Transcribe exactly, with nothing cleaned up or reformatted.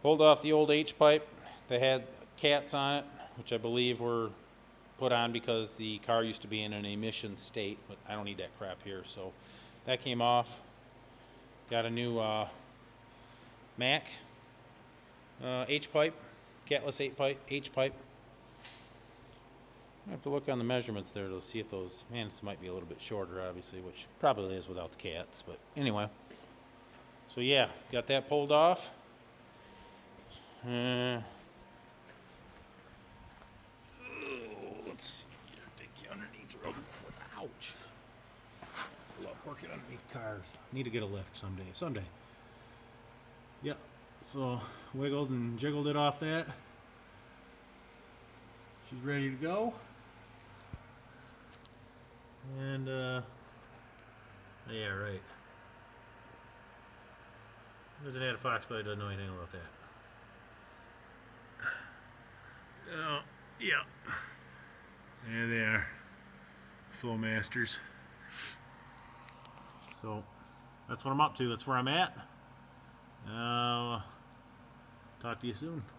Pulled off the old H-pipe that had cats on it, which I believe were put on because the car used to be in an emission state, but I don't need that crap here. So that came off. Got a new uh, Mack uh, H-pipe, catless H-pipe. H-pipe. I have to look on the measurements there to see if those, man, this might be a little bit shorter, obviously, which probably is without the cats, but anyway. So yeah, got that pulled off. Uh, let's see here, take you underneath real quick. Ouch. Love working underneath cars. Need to get a lift someday. Someday. Yep. So wiggled and jiggled it off that. She's ready to go. And uh yeah, right. Doesn't have a fox, but it doesn't know anything about that. Oh, yeah. There they are. Flowmasters. So that's what I'm up to. That's where I'm at. Uh, talk to you soon.